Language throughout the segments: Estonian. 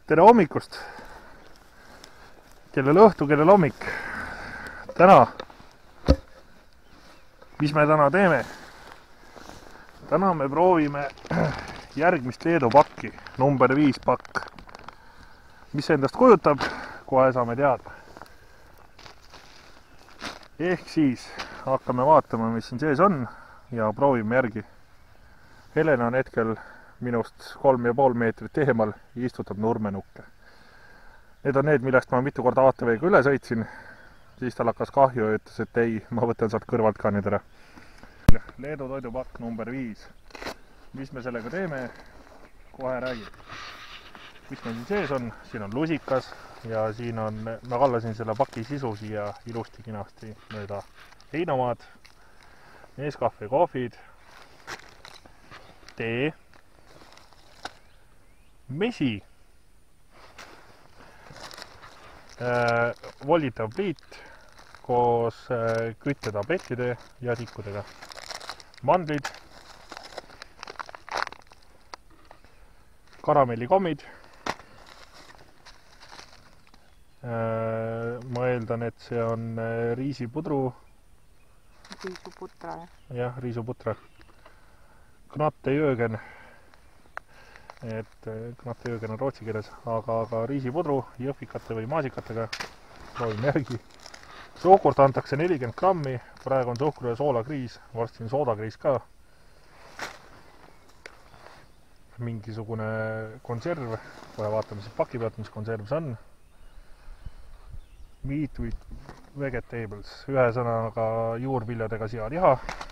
tere hommikust! Kellel õhtu, kellel hommik. Täna, mis me täna teeme? Täna me proovime järgmist Leedu pakki, number 5 pakk. Mis see endast kujutab, kohe saame teada. Ehk siis hakkame vaatama, mis siin sees on ja proovime järgi. Helena on hetkel minust 3,5 meetrit eemal ja istutab nurmenukke. Need on need, millest ma mitu korda ATV-ga üle sõitsin. Siis tal hakkas kahju ja ütles, et ei, ma võtan sealt kõrvalt ka nüüd ära. Leedu toidupakk number 5. Mis me sellega teeme? Kohe räägib. Mis meil siin sees on? Siin on lusikas ja siin on, ma kallasin selle paki sisu siia ilusti kinasti mööda heinamaad, Nescafe kohvid, tee, mesi, volditav pliit koos küttetablettide ja tikkudega, mandlid, karamellikommid, ma eeldan, et see on riisipudru. Riisuputra. Jah, riisuputra. Knattejögen. Et knattejögen on rootsi keeles, aga riisipudru jõhvikate või maasikatega. Proovime järgi. Suhkurt antakse 40 grammi, praegu on suhkru ja soolakriis, varsti on soodakriis ka. Mingisugune konserv, kohe vaatame siis paki pealt, mis konserv see on. Meat with vegetables, ühe sõnaga juurviljadega sealiha,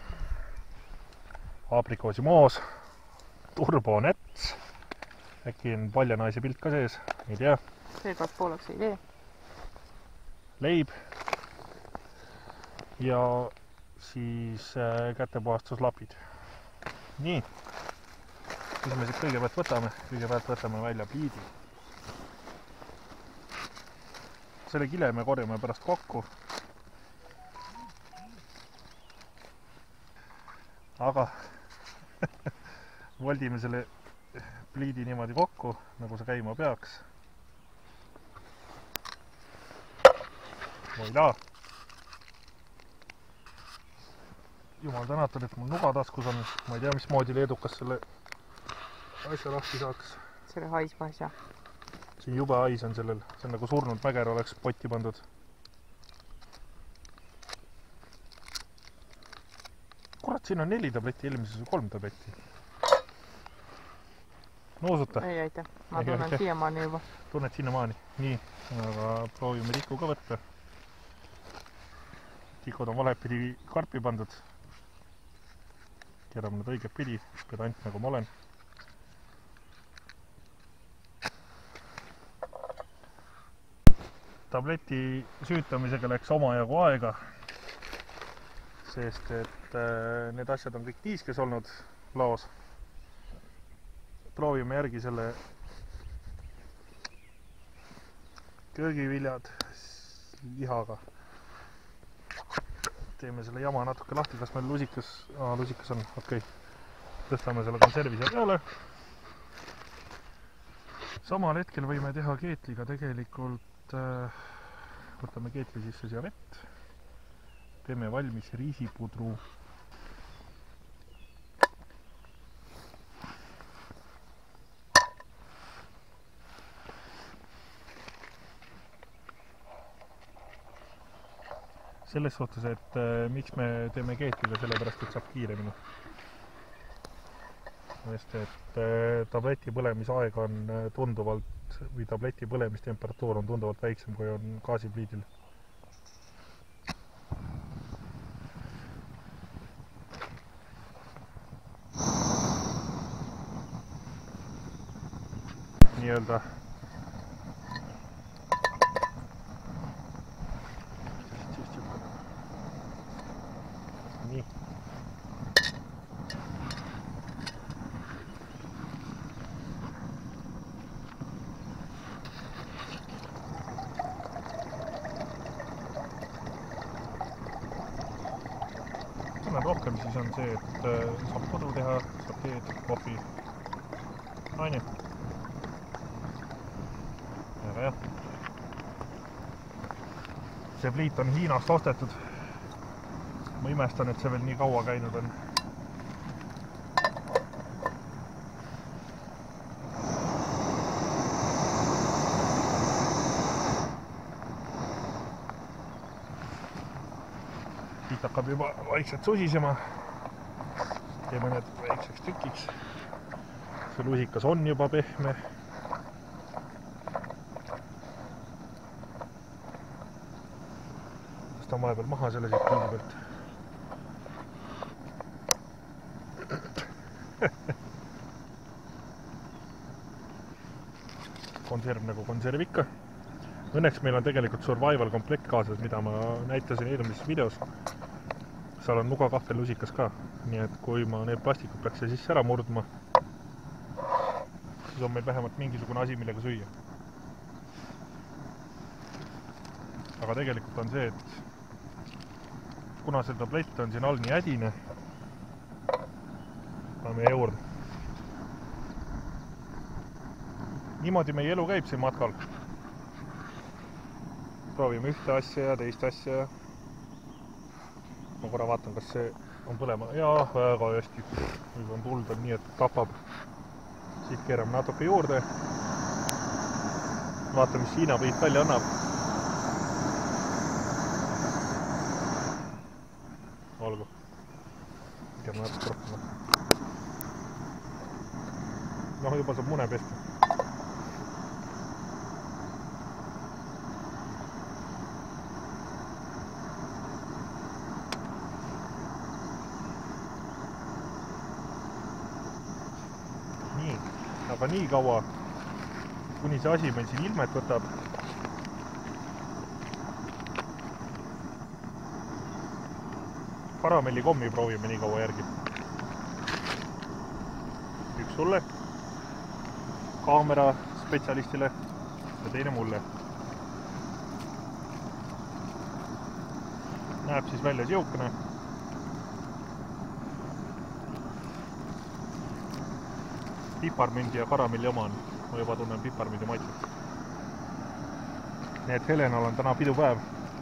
aprikoosimoos, turbonets, äkki on paljanaise pilt ka sees, ei tea. Seekord pooleks ei tee. Leib ja siis kätepuhastuslapid. Nii, mis me siit kõigepealt võtame? Kõigepealt võtame välja pliidi. Selle kile me korjame pärast kokku. Aga voldime selle pliidi niimoodi kokku, nagu see käima peaks. Voila! Jumal tänatud, et mul nuga taskus on. Ma ei tea, mismoodi leedukas selle asja lahti saaks. Selle haisma asja. Siin jube hais on sellel. See on nagu surnud mäger oleks potti pandud. Kurat, siin on 4 tabletti, eelmises 3 tabletti. Noosuta. Ei aita. Ma tunnen siiamaani juba. Tunned sinnamaani. Nii, aga proovime tikku ka võtta. Tikud on valepidi karpi pandud. Keerame need õiget pidi, pedant nagu ma olen. Tableti süütamisega läks omajagu aega, sest et need asjad on kõik tiiskes olnud laos. Proovime järgi selle köögiviljad lihaga. Teeme selle jama natuke lahti, kas meil lusikas on, okei. Tõstame selle konservi siia peale. Samal hetkel võime teha keetliga tegelikult. Võtame keetli sisse siia vett. Teeme valmis riisipudru. Selles suhtes, et miks me teeme keetliga, sellepärast, et saab kiiremini. Sest et tableti põlemisaeg on tunduvalt või tableti põlemistemperatuur on tunduvalt väiksem, kui on gaasipliidil. Nii-öelda. Nii. Rohkem siis on see, et saab pudru teha, saab teed, kohvi, aine. aga jah. See pliit on Hiinast ostetud. Ma imestan, et see veel nii kaua käinud on. Siit hakkab juba vaikselt susisema. Teeme need väikseks tükiks. See lusikas on juba pehme. Tõstan vahepeal maha selle siit pildi pealt. Konserv nagu konserv ikka. Õnneks meil on tegelikult survival komplekt kaasas, mida ma näitasin eelmises videos. Seal on nuga kahvel lusikas ka, nii et kui ma need plastikud peaks sisse ära murdma, siis on meil vähemalt mingisugune asi, millega süüa. Aga tegelikult on see, et kuna see tablett on siin all nii ädine, paneme juurde. Niimoodi meie elu käib siin matkal. Proovime ühte asja ja teist asja. Ma korra vaatan, kas see on põlema. Jaa, väga hästi. Nüüd on tuld on nii, et tapab. Siit keerame natuke juurde. Vaatame, mis Hiina pliit välja annab. Olgu. Keerame natuke rohkem. Noh, juba saab mune pesta. Aga nii kaua, kuni see asi meil siin ilmet võtab, karamellikommi proovime nii kaua järgi. Üks sulle, kaamera spetsialistile ja teine mulle. Näeb siis välja siukene. Piparmündi ja karamelli oma on. Ma juba tunnen piparmündi maitset. Nii et Helenal on täna pidupäev.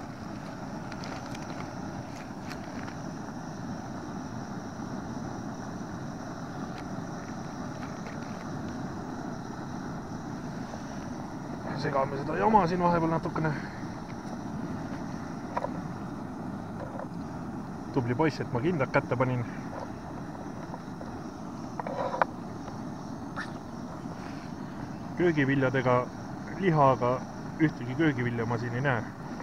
Segame seda jama siin vahepeal natukene. Tubli poiss, et ma kindlad kätte panin. Köögiviljadega liha, aga ühtegi köögivilja ma siin ei näe.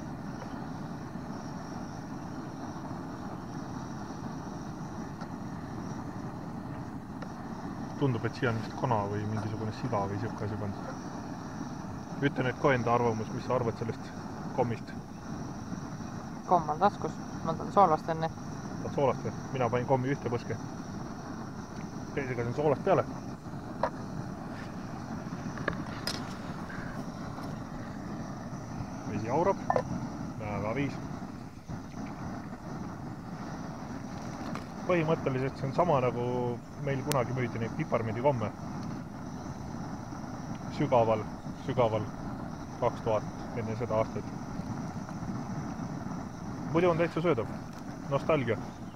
Tundub, et siia on vist kana või mingisugune siga või siuke asi pandud. Ütle nüüd ka enda arvamus, mis sa arvad sellest kommist? Komm on taskus. Ma tahan soolast enne. Tahad soolast või? Mina panin kommi ühte põske. Teisega siin soolast peale. Vesi aurab. Väga viis. Põhimõtteliselt see on sama nagu meil kunagi müüdi neid piparmindi komme. Sügaval 2000 enne seda aastat. Muidu on täitsa söödav. Nostalgia.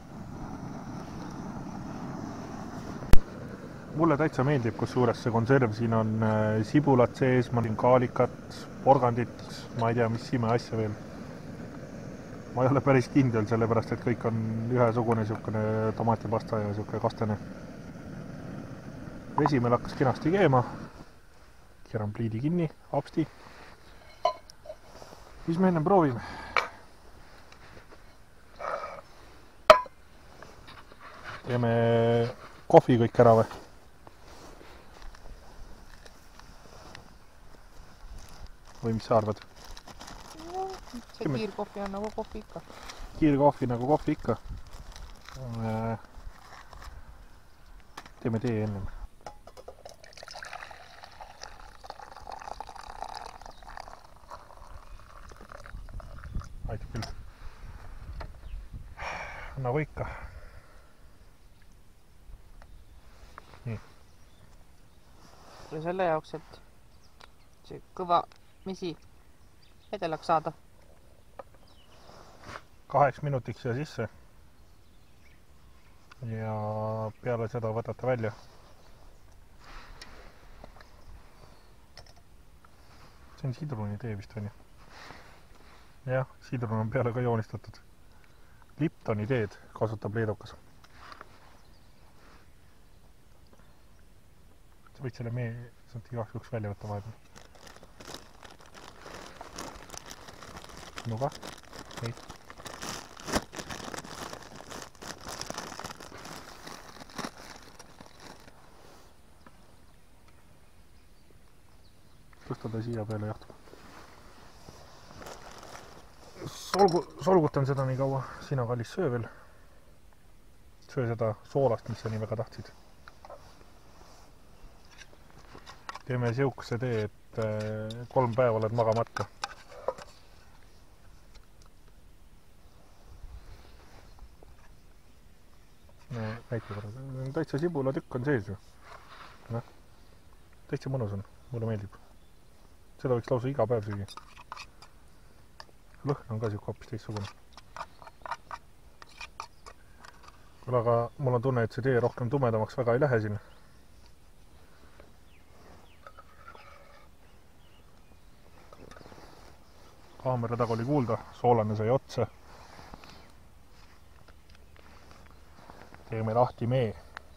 Mulle täitsa meeldib, kus suures see konserv. Siin on sibulat sees, ma olen kaalikat, porgandit, ma ei tea, mis ime asja veel. Ma ei ole päris kindel, sellepärast, et kõik on ühesugune siukene tomatipasta ja siuke kastane. Vesi meil hakkas kenasti keema. Keeran pliidi kinni, apsti. Mis me enne proovime? Teeme kohvi kõik ära või? Või mis sa arvad? See kiirkohvi on nagu kohvi ikka. Kiirkohvi nagu kohvi ikka. Teeme tee ennem. Aitab küll. Nagu ikka. Nii. Ja selle jaoks, et see kõva Misi, vedelaks saada. 2 minutiks siia sisse. Ja peale seda võtate välja. See on sidruni tee vist, on ju? Jah, sidrun on peale ka joonistatud. Liptoni teed kasutab leedukas. Sa võid selle sealt igaks juhuks välja võtta vahepeal. Nuga, ei. Tõsta ta siia peale jahtub. Solgutan seda nii kaua. Sina, kallis, söö veel. Söö seda soolast, mis sa nii väga tahtsid. Teeme siukse tee, et 3 päeva oled magamata. No, näite korra. Täitsa sibula tükk on sees ju. No, täitsa mõnus on. Mulle meeldib. Seda võiks lausa iga päev süüa. Lõhn on ka siuke hoopis teistsugune. Aga mul on tunne, et see tee rohkem tumedamaks väga ei lähe siin. Kaamera taga oli kuulda, soolane sai otsa. Teeme lahti mee.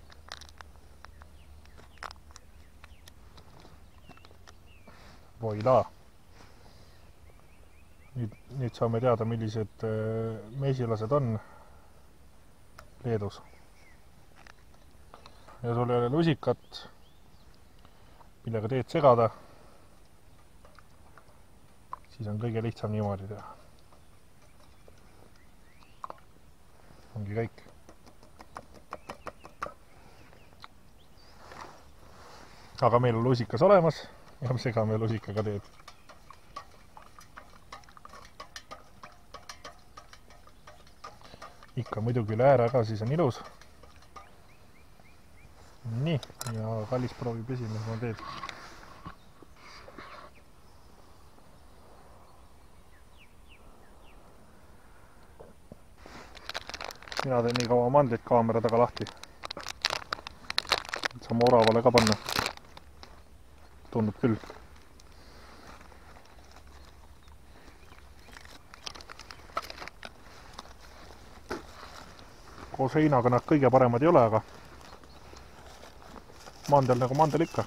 Voila. Nüüd saame teada, millised mesilased on Leedus. Ja sul ei ole lusikat, millega teed segada, siis on kõige lihtsam niimoodi teha. Ongi kõik. Aga meil on lusikas olemas ja me segame lusikaga teed. Ikka muidugi üle ääre ka, siis on ilus. Nii, ja kallis proovib esimesena teed. Mina teen nii kaua mandlit kaamera taga lahti. Saame oravale ka panna. Tundub küll. Koos heinaga nad kõige paremad ei ole, aga mandel nagu mandel ikka.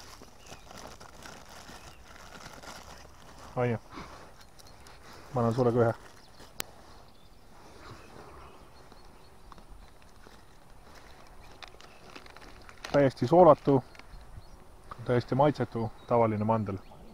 Aia. Ma annan sulle ka ühe. Täiesti soolatu, täiesti maitsetu, tavaline mandel.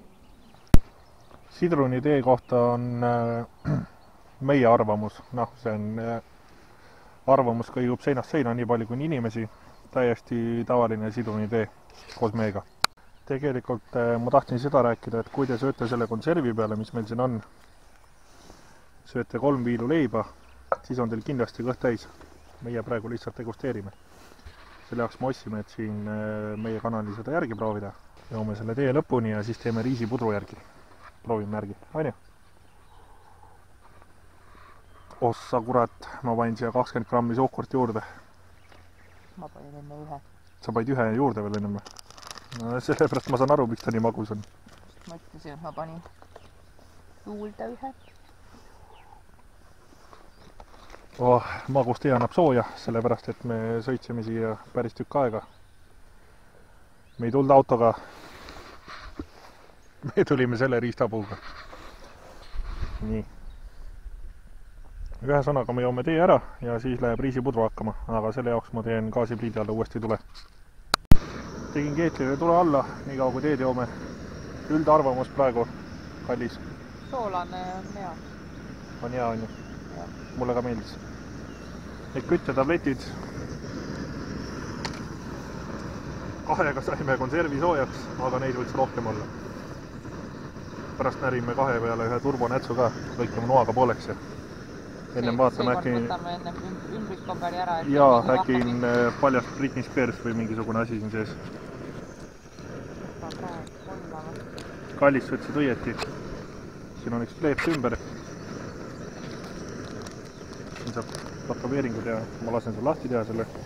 Sidruni tee kohta on meie arvamus. Noh, see on arvamus kõigub seinast seina nii palju kui inimesi. Täiesti tavaline sidruni tee koos meega. Tegelikult ma tahtsin seda rääkida, et kui te sööte selle konservi peale, mis meil siin on, sööte 3 viilu leiba, siis on teil kindlasti kõht täis. Meie praegu lihtsalt degusteerime. Selle jaoks me otsime, et siin meie kanali seda järgi proovida. Joome selle tee lõpuni ja siis teeme riisipudru järgi. Proovime järgi. Aine? Ossa kurat, ma panin siia 20 grammi suhkurt juurde. Ma panin enne ühe. Sa panid ühe juurde veel ennem? No, sellepärast ma saan aru, miks ta nii magus on. Ma ütlesin, et ma panin juurde ühe. Magus tee annab sooja, sellepärast, et me sõitsime siia päris tükk aega. Me ei tulnud autoga. Me tulime selle riistapuuga. Nii. Ühesõnaga me joome tee ära ja siis läheb riisipudru hakkama, aga selle jaoks ma teen gaasipliidi alla uuesti tule. Tegin keetlile tule alla, nii kaua kui teed joome. Üldarvamus praegu, kallis. Soolane on hea. On hea, on ju. Mulle ka meeldis. Need küttetabletid. Kahega saime konservi soojaks, aga neid võiks rohkem olla. Pärast närime 2 peale ühe turbonätsu ka, lõikame noaga pooleks ja ennem vaatame äkki... Võtame ennem ümbrispaberi ära. Jaa, äkki paljast Britney Spears või mingisugune asi siin sees. Kallis võtsid õieti. siin on üks kleeps ümber. Siin saab tätoveeringu teha, ma lasen seal lahti teha selle.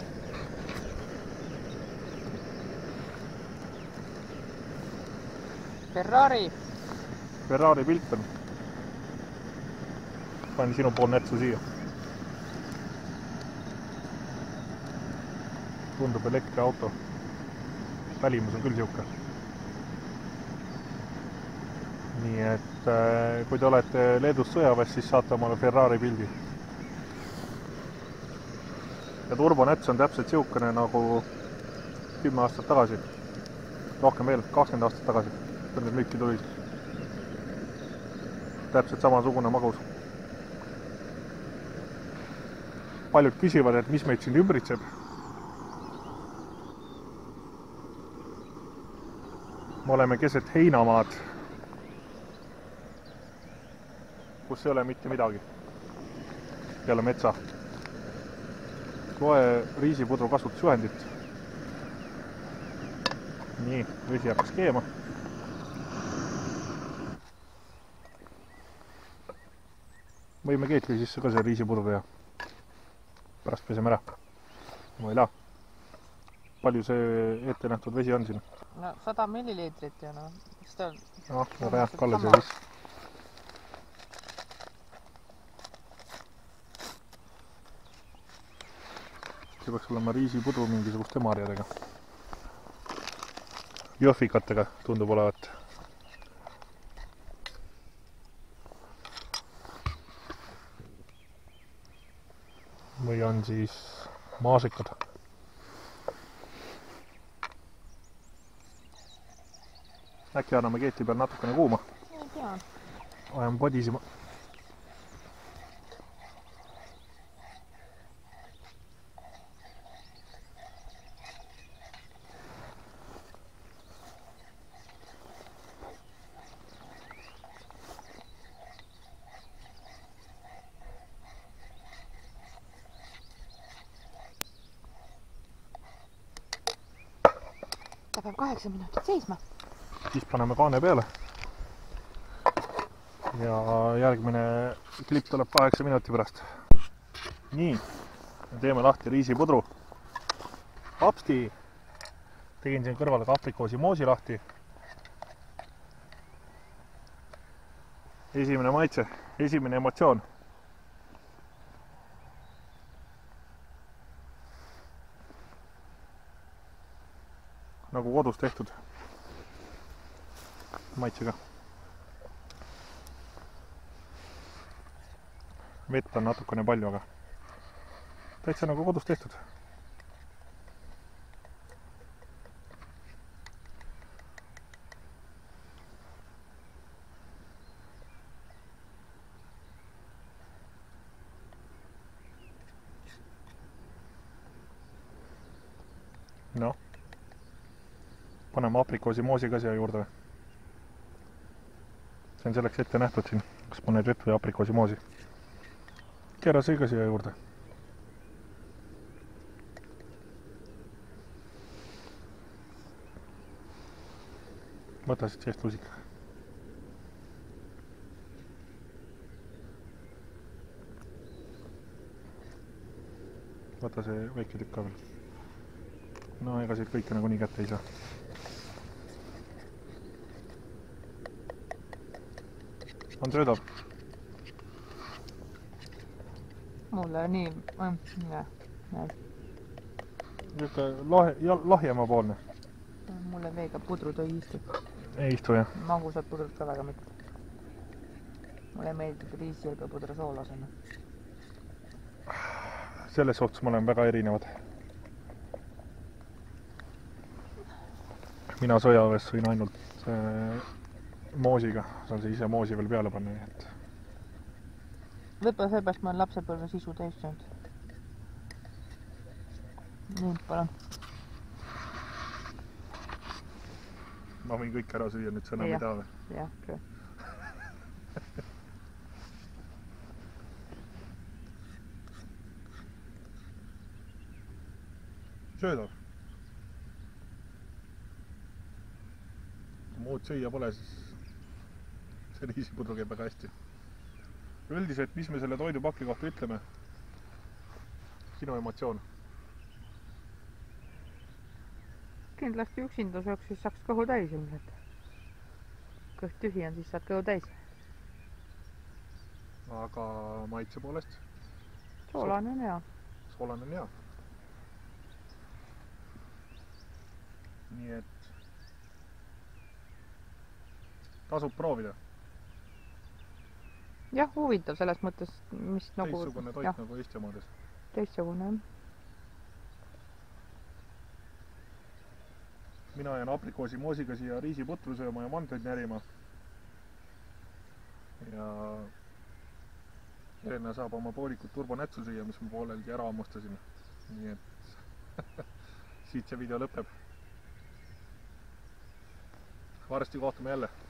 Ferrari pilt on. Panen sinu pool nätsu siia. Tundub elektriauto. Välimus on küll siuke. Nii et kui te olete Leedus sõjaväes, siis saate omale Ferrari pildi. Ja turbonäts on täpselt siukene nagu 10 aastat tagasi. Rohkem veel, 20 aastat tagasi. Kui nüüd müüki tuli. Täpselt samasugune magus. Paljud küsivad, et mis meid siin ümbritseb. Me oleme keset heinamaad, kus ei ole mitte midagi. Peale metsa. Loe riisipudru kasutusjuhendit. Nii, vesi hakkas keema. Võime keetli sisse ka see riisipudru teha. Pärast peseme ära. Voila. Palju see ette nähtud vesi on siin? No 100 milliliitrit ja no. Väga hea, Kalle see viis. See peaks olema riisipudru mingisuguste marjadega. Jõhvikatega tundub olevat. Või on siis maasikad. Äkki anname keeti peal natukene kuuma? Ei tea. Ajame podisima. Ta peab 8 minutit seisma. Siis paneme kaane peale. Ja järgmine klipp tuleb 8 minuti pärast. Nii, teeme lahti riisipudru. Apsti! Tegin siin kõrvale ka aprikoosi moosi lahti. Esimene maitse, esimene emotsioon. Nagu kodus tehtud maitsega. Vett on natukene palju, aga täitsa nagu kodus tehtud. No. Paneme aprikoosi moosi ka siia juurde. See on selleks ette nähtud siin, kas paned vett või aprikoosi moosi. Keera see ka siia juurde. Võta siit seest lusika. Võta see väike tükk ka veel. No ega siit kõike nagu nii kätte ei saa. On söödav? Mulle nii... lahjemapoolne. Mulle veega pudrud ei istu. Ei istu, jah? Magusad pudrud ka väga mitte. Mulle meeldib riisijälbe pudra soolasena. Selles suhtes me oleme väga erinevad. Mina sõjaväes sõin ainult moosiga, saan see ise moosi veel peale panna, nii et... Võib-olla seepärast ma olen lapsepõlve sisu täis söönud. Nii, palun. Ma võin kõik ära süüa nüüd sõna mida või? Jah, küll. Söödav. Muud süüa pole, siis see riisipudru käib väga hästi. Üldiselt, mis me selle toidupaki kohta ütleme? Sinu emotsioon? Kindlasti üksinda sööks, siis saaks kõhu täis ilmselt. Kõht tühi on, siis saad kõhu täis. Aga maitse poolest? Soolane on hea. Soolane on hea. Nii et tasub proovida. Jah, huvitav selles mõttes, mis nagu... Teistsugune toit nagu Eesti omades. Teistsugune, jah. Mina jään aprikoosi moosiga siia riisiputru sööma ja mandleid närima. Ja Helena saab oma poolikut turbonätsu süüa, mis ma pooleldi ära ammustasin. Nii et siit see video lõpeb. Varsti kohtume jälle.